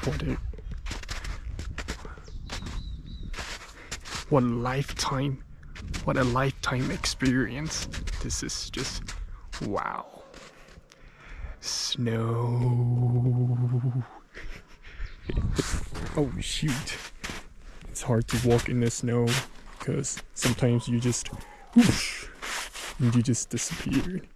what a lifetime experience. This is just wow. Snow. Oh shoot. It's hard to walk in the snow because sometimes you just whoosh, and you just disappear.